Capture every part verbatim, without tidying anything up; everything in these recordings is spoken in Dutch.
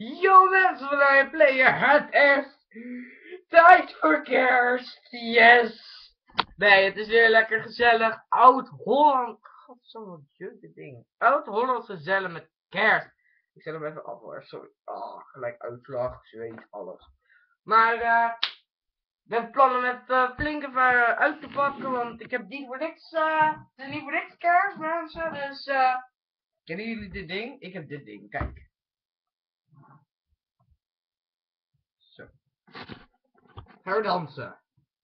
Yo mensen van I Player, het is tijd voor kerst, yes! Nee, het is weer lekker gezellig, oud-Holland, godsamme dit ding, oud-Holland gezellig met kerst. Ik zet hem even af hoor, sorry, oh, gelijk uitslag, zweet, alles. Maar eh, ik heb plannen met uh, flink even uh, uit te pakken, want ik heb niet voor niks, uh, het is niet voor niks kerst mensen, dus eh, kennen jullie dit ding? Ik heb dit ding, kijk. Zo. Gaan we dansen.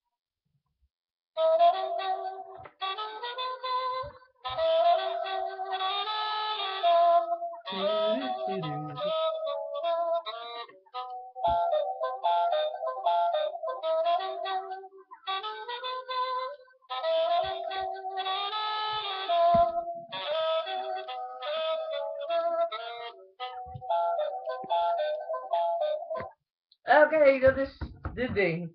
Oké, okay, dat is dit ding.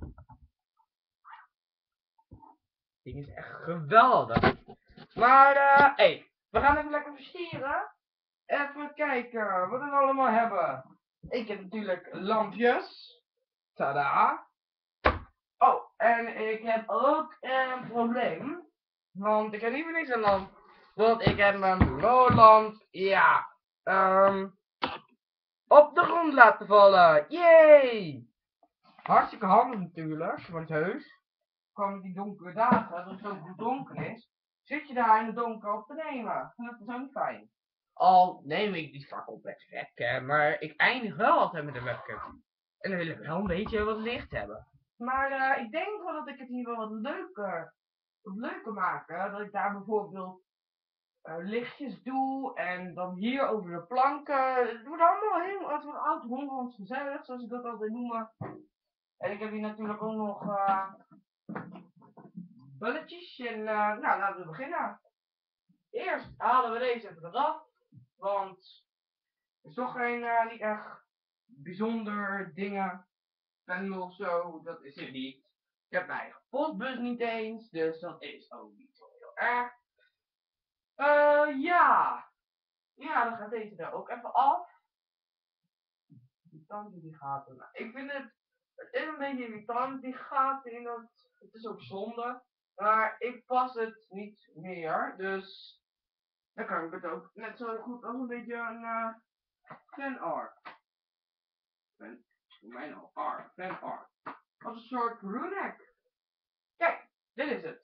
Dit ding is echt geweldig. Maar, eh, uh, hey, we gaan even lekker versieren. Even kijken wat we allemaal hebben. Ik heb natuurlijk lampjes. Tada. Oh, en ik heb ook een probleem. Want ik heb niet voor niks een lamp. Want ik heb mijn bureaulamp, ja, um, op de grond laten vallen. Yay! Hartstikke handig natuurlijk, want heus, komen die donkere dagen, dat het zo goed donker is, zit je daar in het donker op te nemen. En dat is ook niet fijn. Al neem ik die vaak op met webcam, maar ik eindig wel altijd met een webcam. En dan wil ik wel een beetje wat licht hebben. Maar uh, ik denk wel dat ik het hier wel wat leuker, wat leuker maken. Dat ik daar bijvoorbeeld uh, lichtjes doe en dan hier over de planken. Het wordt allemaal heel, het wordt oud-Hollands gezellig, zoals ik dat altijd noemen. En ik heb hier natuurlijk ook nog uh, bulletjes. En uh, nou, laten we beginnen. Eerst halen we deze even eraf. Want het is toch geen, uh, niet echt bijzonder dingen. Pen of zo, dat is het niet. Ik heb mijn eigen postbus niet eens, dus dat is ook niet zo heel erg. Uh, ja. Ja, dan gaat deze er ook even af. Die tanden die gaten. Nou, ik vind het, het is een beetje irritant, die gaten in dat, het is ook zonde. Maar ik pas het niet meer, dus dan kan ik het ook net zo goed als een beetje een uh, fan art. Fan, voor mij nou art, fan art. Als een soort crewneck. Kijk, dit is het.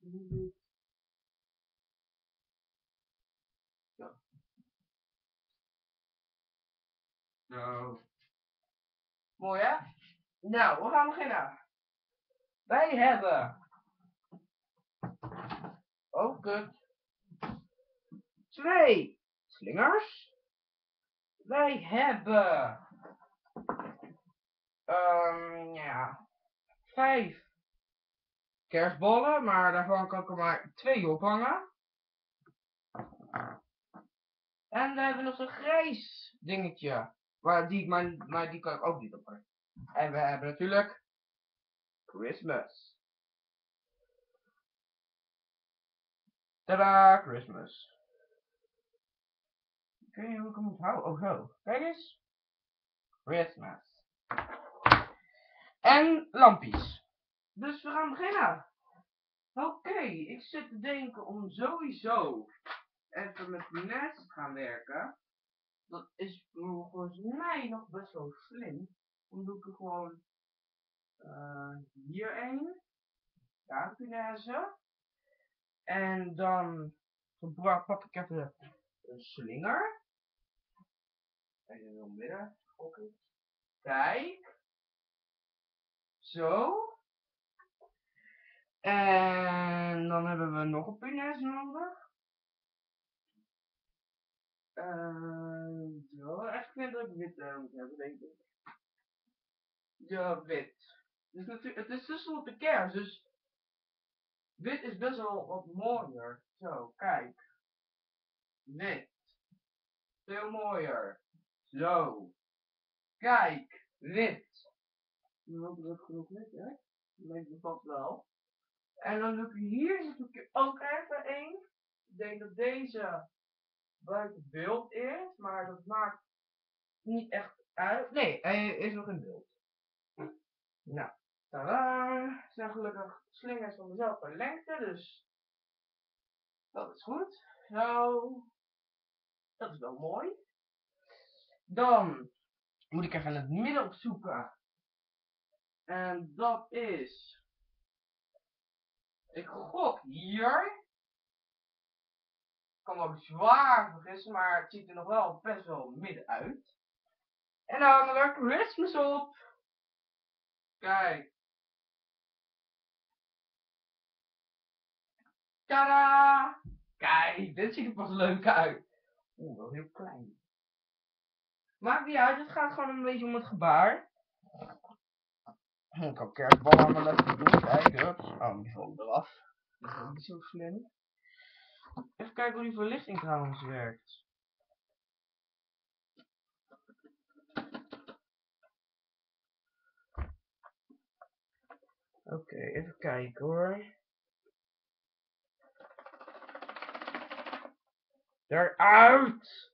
Zo. Zo. Mooi hè? Nou, we gaan beginnen. Wij hebben. Oh, kut. Twee slingers. Wij hebben. Um, ja. Vijf kerstballen, maar daarvan kan ik er maar twee ophangen. En we hebben nog zo'n grijs dingetje. Maar die, maar, maar die kan ik ook niet ophangen. En we hebben natuurlijk Christmas. Tada, Christmas. Ik weet niet hoe ik hem moet houden. Oh zo. Kijk eens. Christmas. En lampjes. Dus we gaan beginnen. Oké, okay, ik zit te denken om sowieso even met nest te gaan werken. Dat is volgens mij nog best wel slim. Dan doe ik er gewoon uh, hier een. Daar een punaise. En dan pak ik even een slinger. Even in het midden. Okay. Kijk. Zo. En dan hebben we nog een punaise nodig. Uh, zo, echt vind dat ik wit uh, moet hebben, denk ik. Ja, wit. Dus natuurlijk, het is tenslotte kerst, dus wit is best wel wat mooier. Zo, kijk. Wit. Veel mooier. Zo. Kijk. Wit. Dan hoop ik dat het genoeg wit, hè? Dat denk ik vast wel. En dan doe ik hier doe ik ook even één. Ik denk dat deze buiten beeld is, maar dat maakt niet echt uit. Nee, hij is nog in beeld. Nou, tadaa. Zijn gelukkig slingers van dezelfde lengte, dus dat is goed. Zo, dat is wel mooi. Dan moet ik even het midden opzoeken. En dat is, ik gok hier. Kan ook zwaar vergissen, maar het ziet er nog wel best wel midden uit. En dan hangen er Christmas op. Kijk. Tada! Kijk, dit ziet er pas leuk uit. Oeh, wel heel klein. Maakt niet uit, het gaat gewoon een beetje om het gebaar. Ik kan kerstballen aan mijn lekker doen. Kijk, hups. Oh, die valt eraf. Dat is ook niet zo slim. Even kijken hoe die verlichting trouwens werkt. Oké, okay, even kijken hoor. Eruit!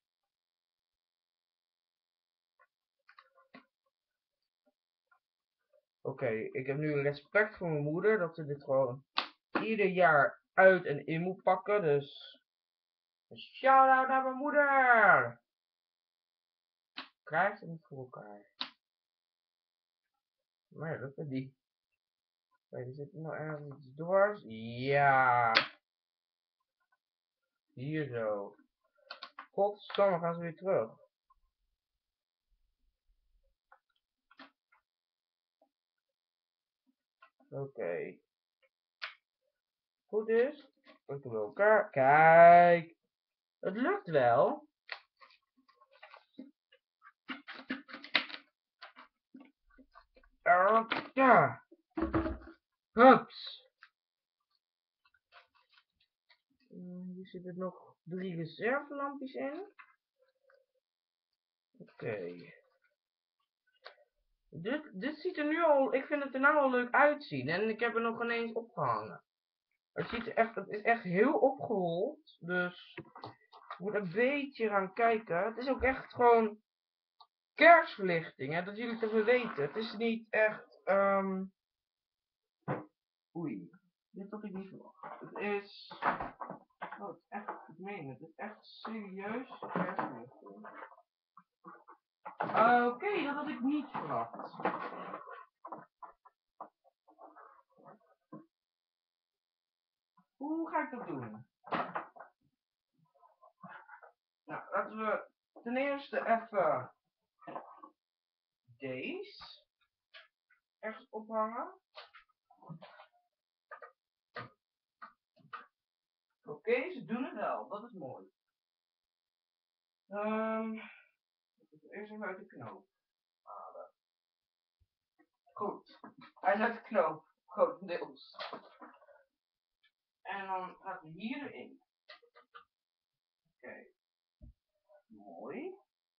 Oké, okay, ik heb nu respect voor mijn moeder dat ze dit gewoon ieder jaar uit en in moet pakken. Dus een shout-out naar mijn moeder! Krijgt ze niet voor elkaar. Maar ja, dat is die. Kijk, er zit nog ergens iets dwars. Ja. Hier zo. Godsamme, gaan ze weer terug. Oké. Okay. Goed is. Ik doe elkaar. Kijk. Het lukt wel. Uh, ja. Hups. Uh, hier zitten nog drie reservelampjes in. Oké. Okay. Dit, dit ziet er nu al, ik vind het er nou al leuk uitzien. En ik heb er nog ineens opgehangen. Het ziet er echt, het is echt heel opgerold. Dus ik moet een beetje gaan kijken. Het is ook echt gewoon kerstverlichting, hè, dat jullie het even weten. Het is niet echt, um... oei, dit had ik niet verwacht. Het is, oh, het is echt, ik meen het, het is echt serieus kerstverlichting. Uh, Oké, okay, dat had ik niet verwacht. Hoe ga ik dat doen? Nou, laten we ten eerste even deze ergens ophangen. Oké, okay, ze doen het wel, dat is mooi. Um, eerst even uit de knoop halen. Goed, hij is uit de knoop, grotendeels. En dan gaat hij hier erin. Oké. Okay. Mooi.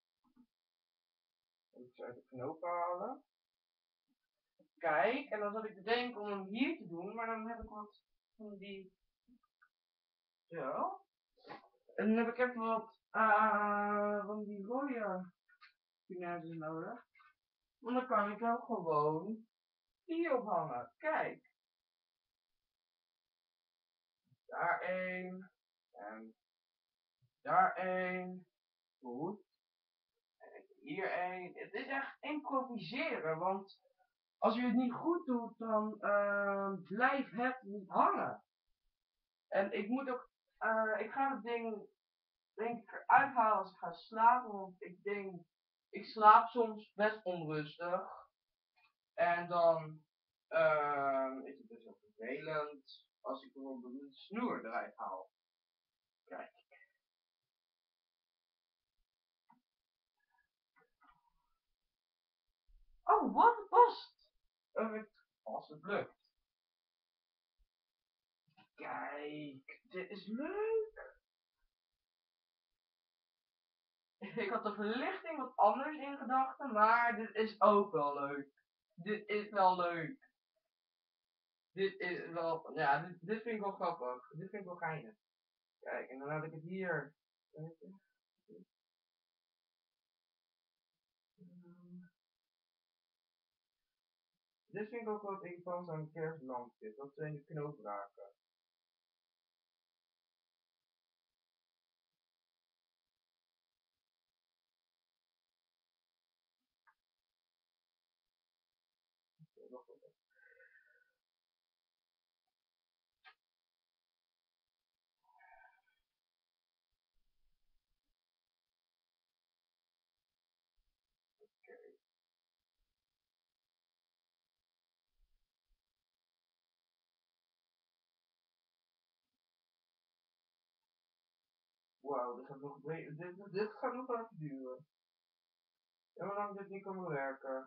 Even uit de knoop halen. Kijk, en dan zat ik te denken om hem hier te doen, maar dan heb ik wat van die... Zo. En dan heb ik even wat uh, van die rode punaises nodig. Want dan kan ik hem gewoon hier ophangen. Kijk. Daar één. En daar één. Goed. En hier één. Het is echt improviseren, want als je het niet goed doet, dan uh, blijft het niet hangen. En ik moet ook, uh, ik ga het ding, denk ik, eruit halen als ik ga slapen, want ik denk, ik slaap soms best onrustig. En dan uh, is het dus wel vervelend als ik bijvoorbeeld een snoer eruit haal. Kijk. Oh, wat het past! Uh, als het lukt. Kijk, dit is leuk! Ik had de verlichting wat anders in gedachten, maar dit is ook wel leuk. Dit is wel leuk. Dit is wel, ja, dit, dit vind ik wel grappig. Dit vind ik wel geinig. Kijk, en dan had ik het hier. Dit vind ik ook wel het irritant aan de kerstlampjes, dat ze in de knoop raken. Wauw, dit gaat nog, dit, dit, dit gaat nog even duren. En hoe lang dit niet kan werken.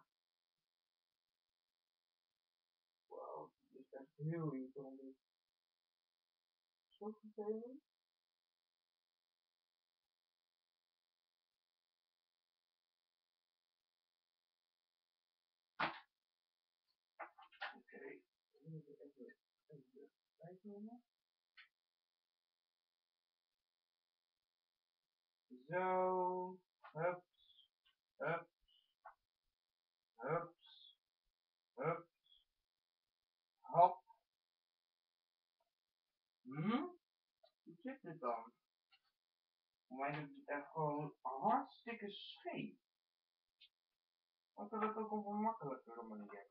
Wauw, dit is echt heel irritant. Zo vervelend. Oké, we moeten even, even bijkomen. Zo, hups, hups, hups, hups, hop. Hm? Hoe zit dit dan? Voor mij is het echt gewoon hartstikke scheef. Want dat is ook op een makkelijkere manier.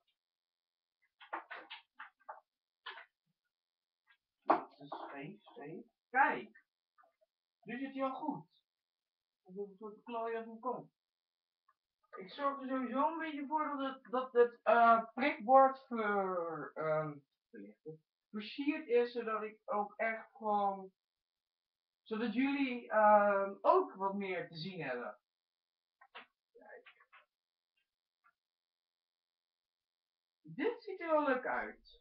Het is scheef, scheef. Kijk! Nu zit hij al goed. Dat is een soort klooien als een kom. Ik zorg er sowieso een beetje voor dat het, dat het uh, prikbord ver, uh, versierd is, zodat ik ook echt gewoon, zodat jullie uh, ook wat meer te zien hebben. Kijk. Dit ziet er wel leuk uit.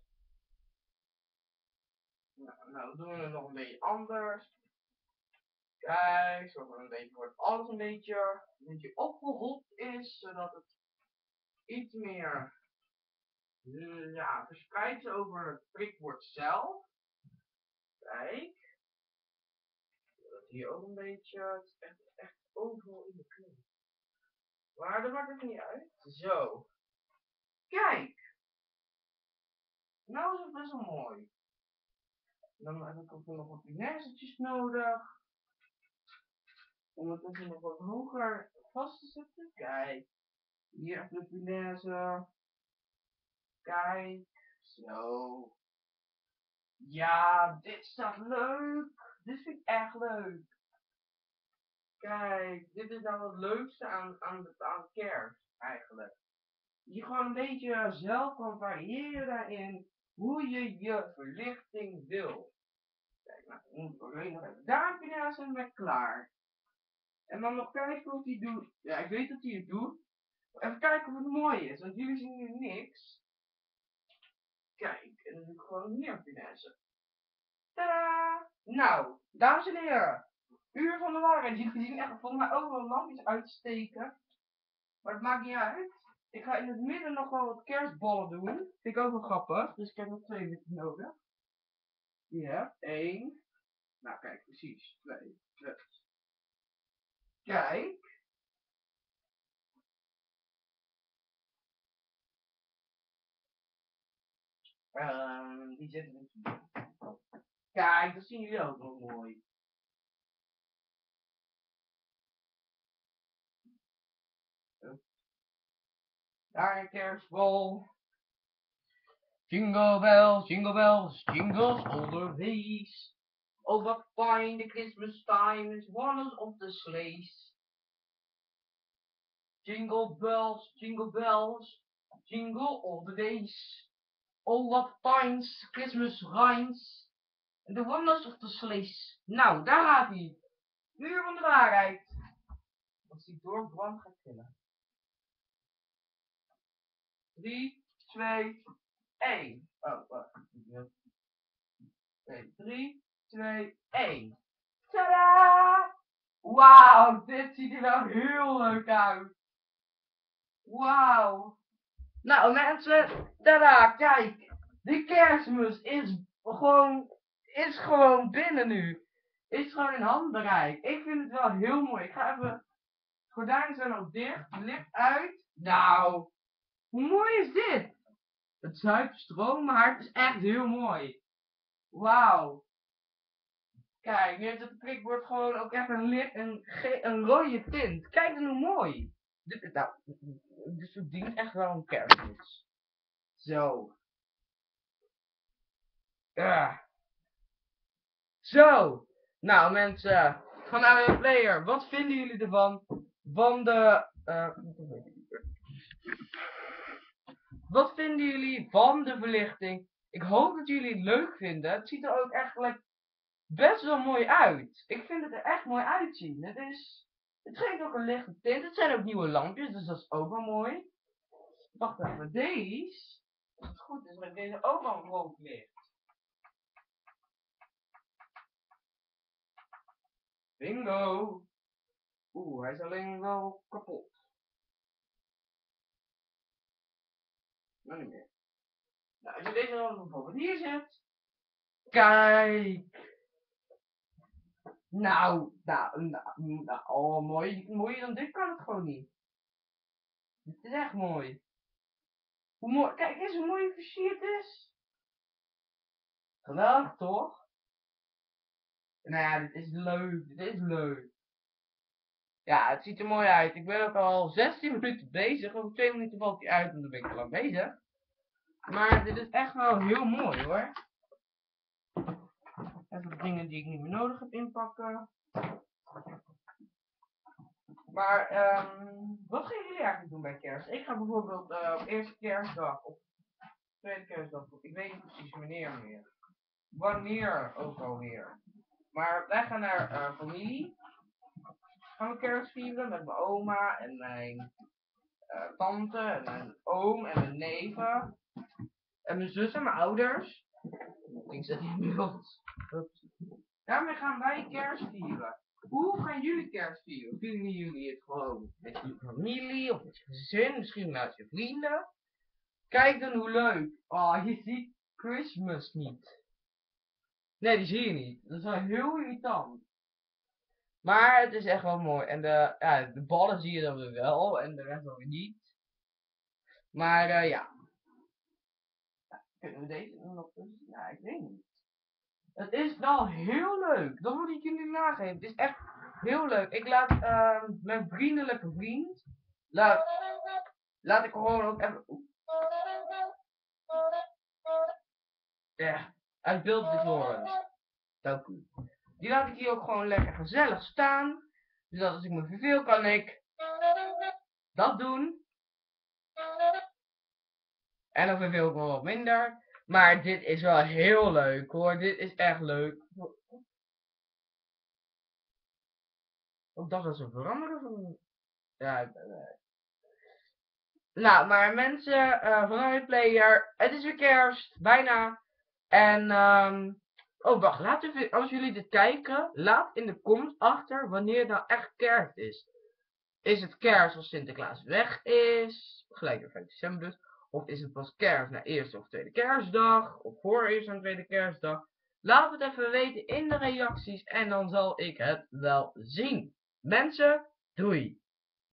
Nou, nou doen we het nog een beetje anders. Kijk, zodat een beetje wordt alles een beetje, een beetje opgehopt is, zodat het iets meer uh, ja, verspreid is over het prikbord zelf. Kijk. Dat hier ook een beetje, het is echt, echt overal in de knoop. Maar dat maakt het niet uit. Zo. Kijk. Nou is het best wel mooi. Dan heb ik ook nog wat pinetjes nodig. Om het even nog wat hoger vast te zetten. Kijk. Hier even de punaise. Kijk. Zo. Ja, dit staat leuk. Dit vind ik echt leuk. Kijk, dit is nou het leukste aan, aan, de, aan kerst eigenlijk. Je gewoon een beetje zelf kan variëren daarin hoe je je verlichting wil. Kijk, nou, dan moet ik alleen nog even daar naast en ben ik klaar. En dan nog kijken of hij doet. Ja, ik weet dat hij het doet. Even kijken of het mooi is, want jullie zien nu niks. Kijk, en dan doe ik gewoon hier finesse. Tadaa! Nou, dames en heren. Uur van de waarheid. Jullie zien echt volgens mij overal lampjes uitsteken. Maar het maakt niet uit. Ik ga in het midden nog wel wat kerstballen doen. Vind ik ook wel grappig. Dus ik heb nog twee minuten nodig. Ja, één. Nou kijk, precies. Twee. Zes. Kijk. Um, die zitten er hier. Kijk, dat zien jullie ook nog mooi. Daar een kerstbal. Jingle bells, jingle bells, jingles all the ways. Oh, what fine the Christmas time is, wonders of the sleighs. Jingle bells, jingle bells, jingle all the days. Oh, what fine Christmas rhymes. The wonders of the sleighs. Nou, daar gaat hij. Uur van de waarheid. Als die doorbrand gaat killen. drie, twee, één. Oh, wacht. drie, twee, één. Tadaa! Wauw, dit ziet er wel heel leuk uit. Wauw. Nou mensen, tada, kijk. De kerstmis is gewoon, is gewoon binnen nu. Is gewoon in handbereik. Ik vind het wel heel mooi. Ik ga even, gordijnen zijn al dicht, licht uit. Nou, hoe mooi is dit? het Zuidstroom, maar het is echt heel mooi. Wauw. Kijk, nu heeft het prikbord gewoon ook echt een, licht, een, een rode tint. Kijk dan hoe mooi. Dit, nou, dit verdient echt wel een kerstmuts. Zo. Ja. Zo. Nou mensen, van A W P Player, wat vinden jullie ervan? Van de... Uh, wat vinden jullie van de verlichting? Ik hoop dat jullie het leuk vinden. Het ziet er ook eigenlijk best wel mooi uit. Ik vind het er echt mooi uitzien. Het is... Het geeft ook een lichte tint. Het zijn ook nieuwe lampjes, dus dat is ook wel mooi. Wacht even, deze... Als het goed is, met deze ook wel rood licht. Bingo! Oeh, hij is alleen wel kapot. Nou, niet meer. Nou, als je deze dan bijvoorbeeld hier zet. Kijk! Nou, nou, nou, nou, oh, mooi, mooier dan dit kan het gewoon niet. Dit is echt mooi. Hoe mooi, kijk eens hoe mooi het versierd is. Geweldig, toch? Nou ja, dit is leuk, dit is leuk. Ja, het ziet er mooi uit. Ik ben ook al zestien minuten bezig. Over twee minuten valt hij uit en dan ben ik al lang bezig. Maar dit is echt wel heel mooi hoor. Even de dingen die ik niet meer nodig heb inpakken. Maar, um, wat gaan jullie eigenlijk doen bij kerst? Ik ga bijvoorbeeld uh, op eerste kerstdag of tweede kerstdag, ik weet niet precies wanneer meer. Wanneer ook alweer. Maar wij gaan naar uh, familie. Gaan we kerst vieren met mijn oma en mijn uh, tante en mijn oom en mijn neven. En mijn zus en mijn ouders. Ik zet hier nu op. Daarmee gaan wij kerst vieren. Hoe gaan jullie kerst vieren? Vieren jullie het gewoon met je familie of met je gezin? Misschien met je vrienden? Kijk dan hoe leuk. Oh, je ziet Christmas niet. Nee, die zie je niet. Dat is wel heel irritant. Maar het is echt wel mooi. En de, ja, de ballen zie je dan weer wel. En de rest dan weer niet. Maar uh, ja. Kunnen we deze nog tussen? Ja, ik weet niet. Het is wel heel leuk. Dat moet ik jullie nageven. Het is echt heel leuk. Ik laat uh, mijn vriendelijke vriend. Laat, laat ik gewoon ook even. Ja, uit beeld dit horen. Dank u. Die laat ik hier ook gewoon lekker gezellig staan. Dus dat als ik me verveel kan ik dat doen. En dan verveel ik me wat minder. Maar dit is wel heel leuk hoor. Dit is echt leuk. Ik dacht dat ze veranderen van... Ja, nou, maar mensen uh, van A W P Player, het is weer kerst, bijna. En, um, oh wacht, laat even, als jullie dit kijken, laat in de comments achter wanneer nou echt kerst is. Is het kerst als Sinterklaas weg is, gelijk weer vijf december dus, of is het pas kerst na eerste of tweede kerstdag, of voor eerste en tweede kerstdag. Laat het even weten in de reacties en dan zal ik het wel zien. Mensen, doei!